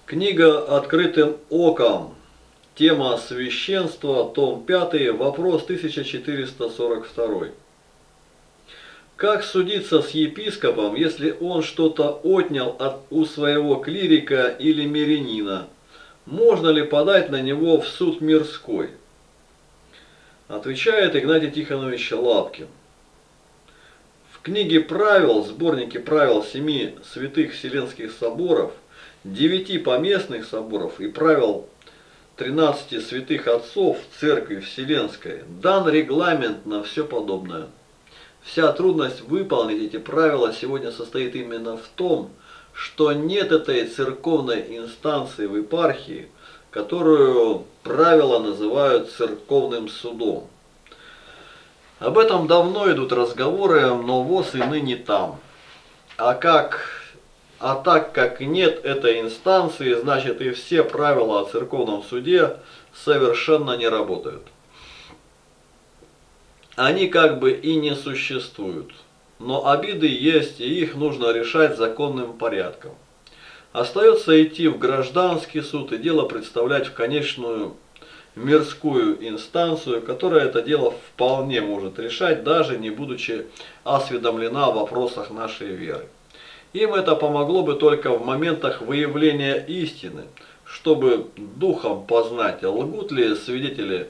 Книга «Открытым оком». Тема священства, том 5, вопрос 1442. Как судиться с епископом, если он что-то отнял у своего клирика или мирянина? Можно ли подать на него в суд мирской? Отвечает Игнатий Тихонович Лапкин. В книге правил, сборнике правил 7 святых Вселенских соборов, 9 поместных соборов и правил 13 святых отцов Церкви Вселенской дан регламент на все подобное. Вся трудность выполнить эти правила сегодня состоит именно в том, что нет этой церковной инстанции в епархии, которую правила называют церковным судом. Об этом давно идут разговоры, но ВОС и ныне там. А так как нет этой инстанции, значит и все правила о церковном суде совершенно не работают. Они как бы и не существуют, но обиды есть, и их нужно решать законным порядком. Остается идти в гражданский суд и дело представлять в конечную мирскую инстанцию, которая это дело вполне может решать, даже не будучи осведомлена в вопросах нашей веры. Им это помогло бы только в моментах выявления истины, чтобы духом познать, лгут ли свидетели,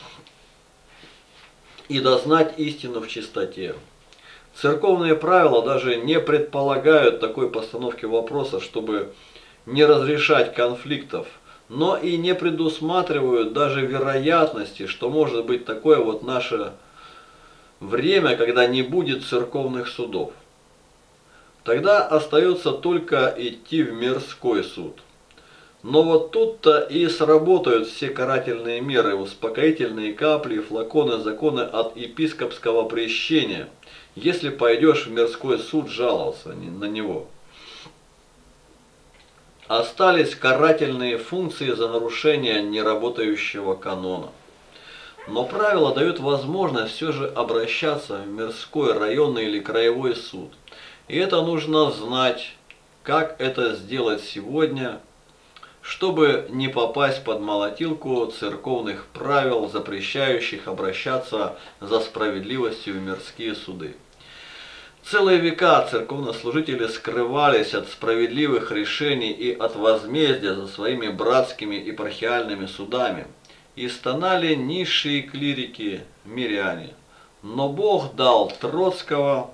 и дознать истину в чистоте. Церковные правила даже не предполагают такой постановки вопроса, чтобы не разрешать конфликтов, но и не предусматривают даже вероятности, что может быть такое вот наше время, когда не будет церковных судов. Тогда остается только идти в мирской суд. Но вот тут-то и сработают все карательные меры, успокоительные капли, флаконы, законы от епископского прещения, если пойдешь в мирской суд жаловаться на него. Остались карательные функции за нарушение неработающего канона. Но правила дают возможность все же обращаться в мирской, районный или краевой суд. И это нужно знать, как это сделать сегодня, чтобы не попасть под молотилку церковных правил, запрещающих обращаться за справедливостью в мирские суды. Целые века церковнослужители скрывались от справедливых решений и от возмездия за своими братскими епархиальными судами, и стонали низшие клирики, миряне. Но Бог дал Троцкого,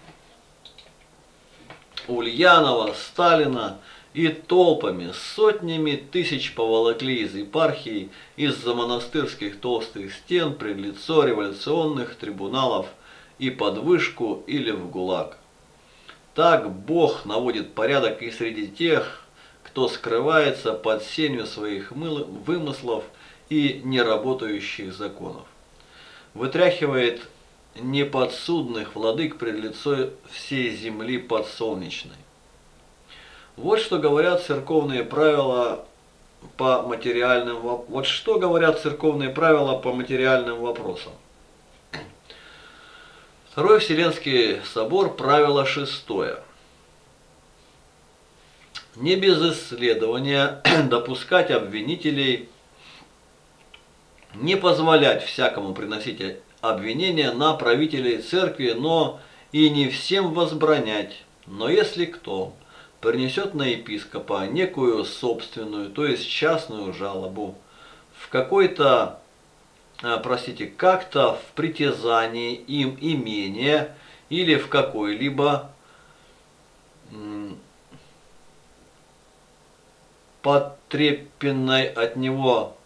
Ульянова, Сталина, и толпами, сотнями тысяч поволокли из епархий, из-за монастырских толстых стен пред лицо революционных трибуналов и под вышку или в ГУЛАГ. Так Бог наводит порядок и среди тех, кто скрывается под сенью своих вымыслов и неработающих законов. Вытряхивает неподсудных владык пред лицо всей земли подсолнечной. Вот что говорят церковные правила по материальным вопросам. Второй Вселенский собор, правило 6. Не без исследования допускать обвинителей, не позволять всякому приносить обвинения на правителей церкви, но и не всем возбранять. Но если кто принесет на епископа некую собственную, то есть частную жалобу в какой-то, как-то в притязании им имения или в какой-либо потрепенной от него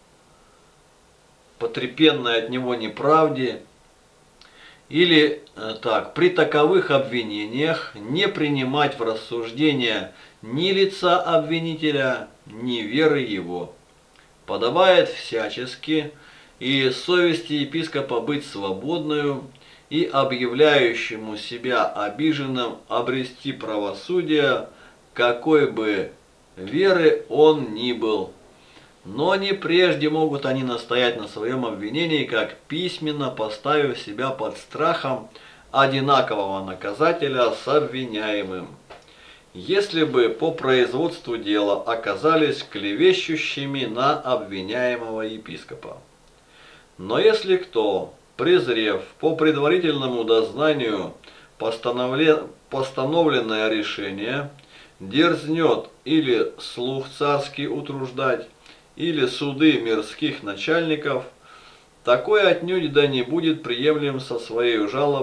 неправде, или при таковых обвинениях не принимать в рассуждение ни лица обвинителя, ни веры его. Подобает всячески и совести епископа быть свободную и объявляющему себя обиженным обрести правосудие, какой бы веры он ни был. Но не прежде могут они настоять на своем обвинении, как письменно поставив себя под страхом одинакового наказателя с обвиняемым. если бы по производству дела оказались клевещущими на обвиняемого епископа. Но если кто, презрев по предварительному дознанию постановленное решение, дерзнет или слух царский утруждать, или суды мирских начальников, такой отнюдь да не будет приемлем со своей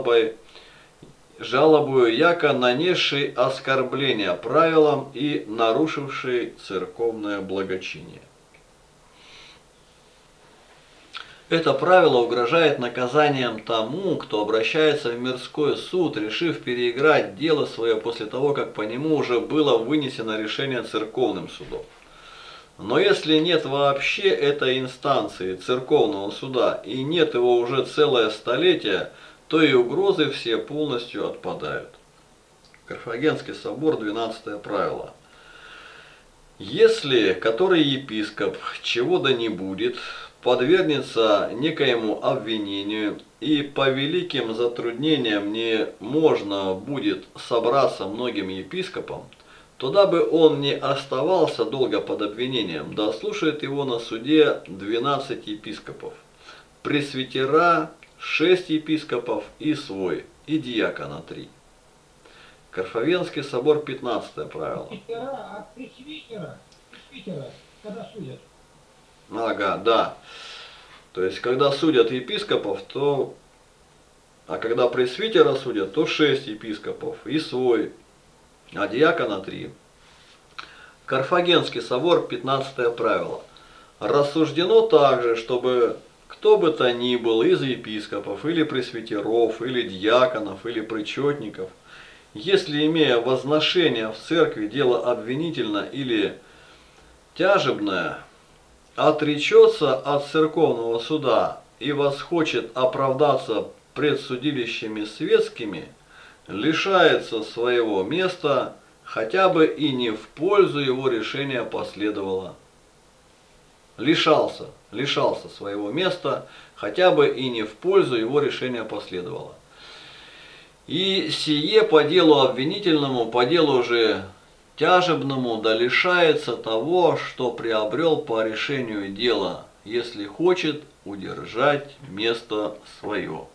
жалобою, яко нанесший оскорбление правилам и нарушивший церковное благочиние. Это правило угрожает наказанием тому, кто обращается в мирской суд, решив переиграть дело свое после того, как по нему уже было вынесено решение церковным судом. Но если нет вообще этой инстанции церковного суда и нет его уже целое столетие, то и угрозы все полностью отпадают. Карфагенский собор, 12 правило. Если который епископ чего да не будет, подвергнется некоему обвинению, и по великим затруднениям не можно будет собраться многим епископам, то дабы он не оставался долго под обвинением, да слушает его на суде 12 епископов, пресвитера 6 епископов и свой, и диакона 3. Карфагенский собор, 15 правило. Пресвитера, когда судят. Ага, да. То есть, когда судят епископов, то... А когда пресвитера судят, то 6 епископов и свой, а диакона 3. Карфагенский собор, 15 правило. Рассуждено также, чтобы кто бы то ни был из епископов, или пресвитеров, или диаконов, или причетников, если, имея возношение в церкви дело обвинительно или тяжебное, отречется от церковного суда и восхочет оправдаться пред судилищами светскими, лишается своего места, хотя бы и не в пользу его решения последовало. Лишался своего места, хотя бы и не в пользу его решения последовало. И сие по делу обвинительному, по делу же тяжебному, да лишается того, что приобрел по решению дела, если хочет удержать место свое.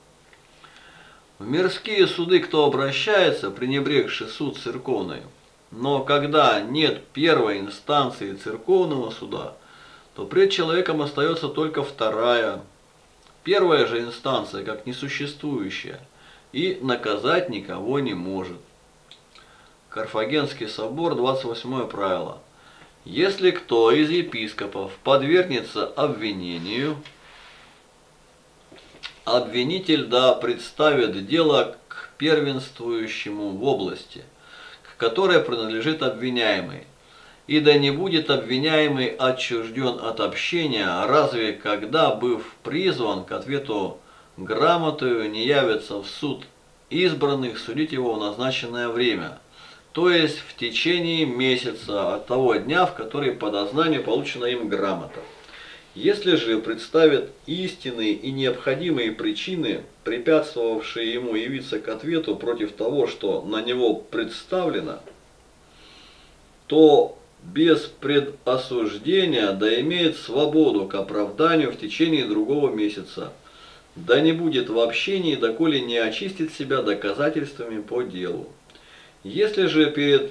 В мирские суды кто обращается, пренебрегши суд церковный, но когда нет первой инстанции церковного суда, то пред человеком остается только вторая. Первая же инстанция, как несуществующая, и наказать никого не может. Карфагенский собор, 28 правило. Если кто из епископов подвергнется обвинению, обвинитель да представит дело к первенствующему в области, к которой принадлежит обвиняемый, и да не будет обвиняемый отчужден от общения, разве когда, быв призван к ответу грамотою, не явится в суд избранных судить его в назначенное время, то есть в течение месяца от того дня, в который по дознанию получена им грамота. Если же представят истинные и необходимые причины, препятствовавшие ему явиться к ответу против того, что на него представлено, то без предосуждения да имеет свободу к оправданию в течение другого месяца, да не будет в общении, доколе не очистит себя доказательствами по делу. Если же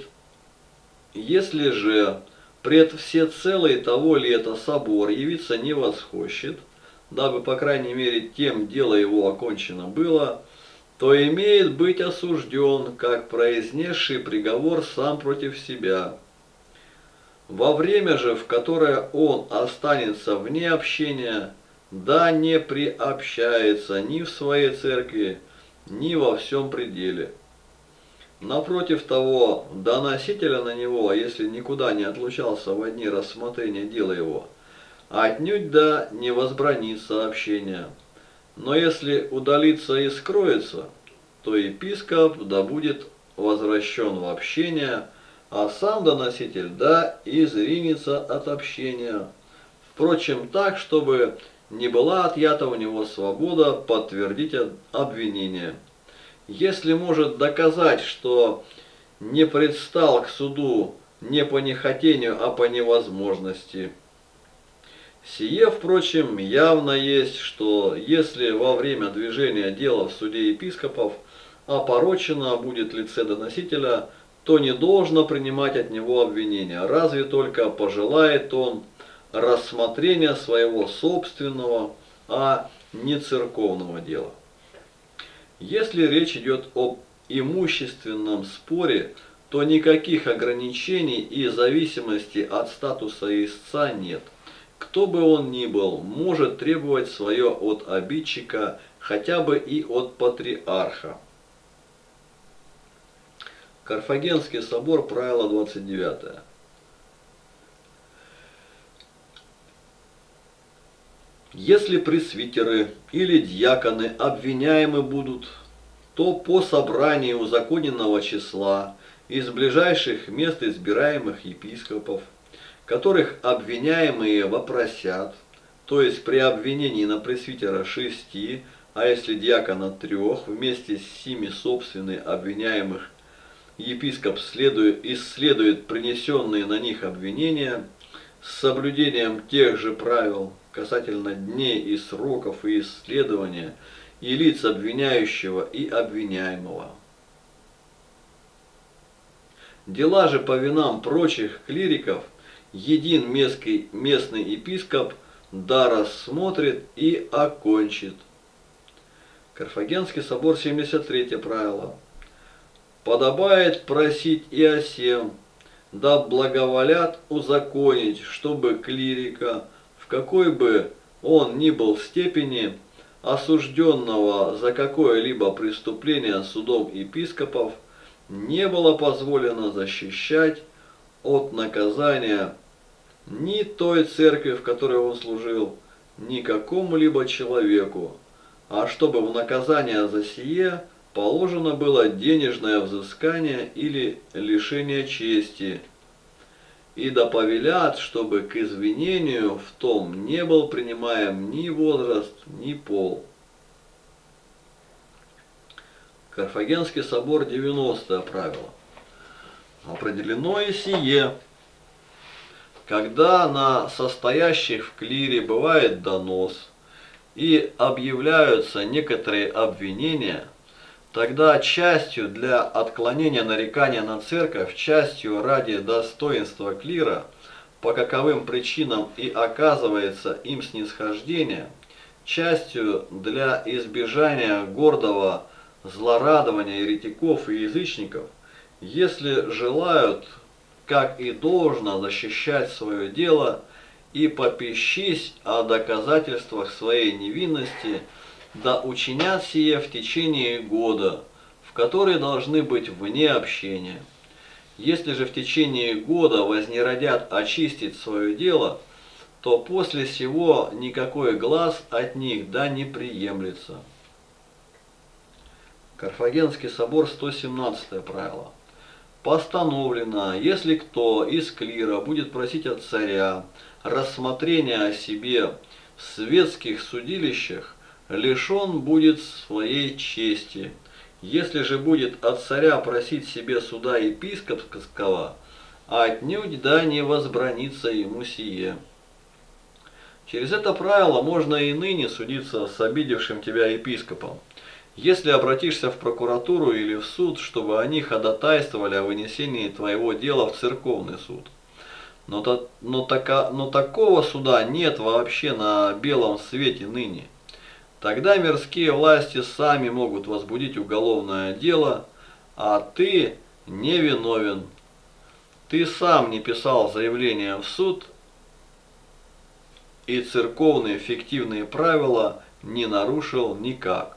пред всецелой того ли это собор явиться не восхощет, дабы по крайней мере тем дело его окончено было, то имеет быть осужден, как произнесший приговор сам против себя. Во время же, в которое он останется вне общения, да не приобщается ни в своей церкви, ни во всем пределе. Напротив того, доносителя на него, если никуда не отлучался во дни рассмотрения дела его, отнюдь да не возбранит сообщения. Но если удалится и скроется, то епископ да будет возвращен в общение, а сам доноситель да изринется от общения. Впрочем, так, чтобы не была отъята у него свобода подтвердить обвинение. Если может доказать, что не предстал к суду не по нехотению, а по невозможности. Сие, впрочем, явно есть, что если во время движения дела в суде епископов опорочено будет лице доносителя, то не должно принимать от него обвинения, разве только пожелает он рассмотрения своего собственного, а не церковного дела. Если речь идет об имущественном споре, то никаких ограничений и зависимости от статуса истца нет. Кто бы он ни был, может требовать свое от обидчика, хотя бы и от патриарха. Карфагенский собор, правило 29. Если пресвитеры или дьяконы обвиняемы будут, то по собранию узаконенного числа из ближайших мест избираемых епископов, которых обвиняемые вопросят, то есть при обвинении на пресвитера 6, а если дьякона 3, вместе с сими собственных обвиняемых епископ исследует принесенные на них обвинения с соблюдением тех же правил касательно дней и сроков и исследования и лиц обвиняющего и обвиняемого. Дела же по винам прочих клириков един местный епископ да рассмотрит и окончит. Карфагенский собор, 73 правило. Подобает просить и о сем, да благоволят узаконить, чтобы клирика, в какой бы он ни был степени, осужденного за какое-либо преступление судом епископов, не было позволено защищать от наказания ни той церкви, в которой он служил, ни какому-либо человеку, а чтобы в наказание за сие положено было денежное взыскание или лишение чести, и да повелят, чтобы к извинению в том не был принимаем ни возраст, ни пол. Карфагенский собор, 90 правило. Определено и сие, когда на состоящих в клире бывает донос и объявляются некоторые обвинения, тогда частью для отклонения нарекания на церковь, частью ради достоинства клира, по каковым причинам и оказывается им снисхождение, частью для избежания гордого злорадования еретиков и язычников, если желают, как и должно, защищать свое дело и попищись о доказательствах своей невинности, да учинят сие в течение года, в который должны быть вне общения. Если же в течение года вознеродят очистить свое дело, то после сего никакой глаз от них да не приемлется. Карфагенский собор, 117 правило. Постановлено, если кто из клира будет просить от царя рассмотрения о себе в светских судилищах, лишен будет своей чести. Если же будет от царя просить себе суда епископского, отнюдь да не возбранится ему сие. Через это правило можно и ныне судиться с обидевшим тебя епископом, если обратишься в прокуратуру или в суд, чтобы они ходатайствовали о вынесении твоего дела в церковный суд. Но такого суда нет вообще на белом свете ныне. Тогда мирские власти сами могут возбудить уголовное дело, а ты не виновен. Ты сам не писал заявление в суд, и церковные фиктивные правила не нарушил никак.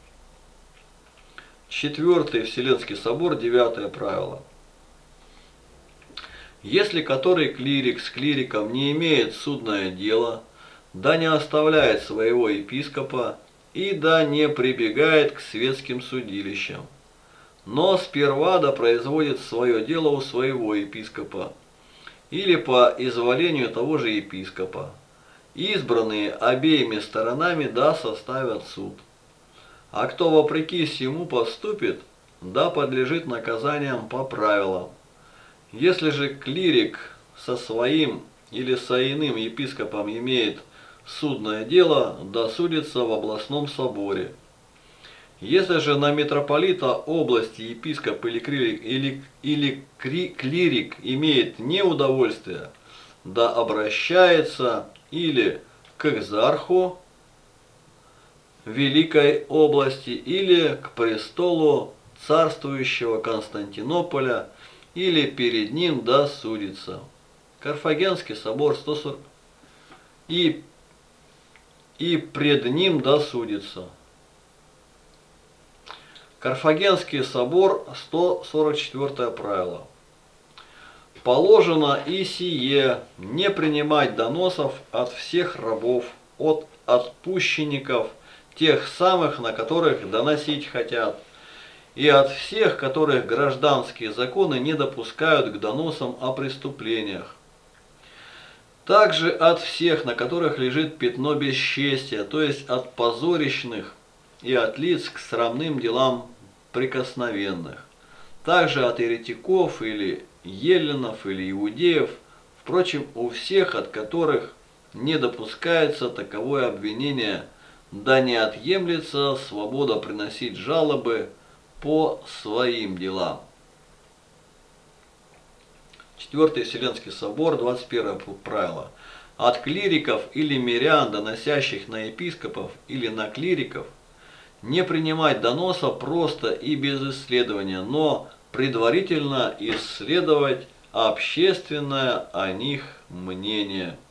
Четвертый Вселенский собор, 9 правило. Если который клирик с клириком не имеет судное дело, да не оставляет своего епископа и да не прибегает к светским судилищам, но сперва да производит свое дело у своего епископа или по изволению того же епископа, избранные обеими сторонами да составят суд. А кто вопреки сему поступит, да подлежит наказаниям по правилам. Если же клирик со своим или со иным епископом имеет судное дело, да судится в областном соборе. Если же на митрополита области епископ или клирик имеет неудовольствие, да обращается или к экзарху Великой области, или к престолу царствующего Константинополя, или перед ним да судится. Карфагенский собор 140 и пред ним да судится. Карфагенский собор 144 правило. Положено и сие не принимать доносов от всех рабов, от отпущенников, тех самых, на которых доносить хотят, и от всех, которых гражданские законы не допускают к доносам о преступлениях. Также от всех, на которых лежит пятно бесчестия, то есть от позорищных и от лиц к срамным делам прикосновенных. Также от еретиков или еллинов или иудеев, впрочем, у всех, от которых не допускается таковое обвинение, да не отъемлется свобода приносить жалобы по своим делам. Четвертый Вселенский собор, 21 правило. От клириков или мирян, доносящих на епископов или на клириков, не принимать доноса просто и без исследования, но предварительно исследовать общественное о них мнение.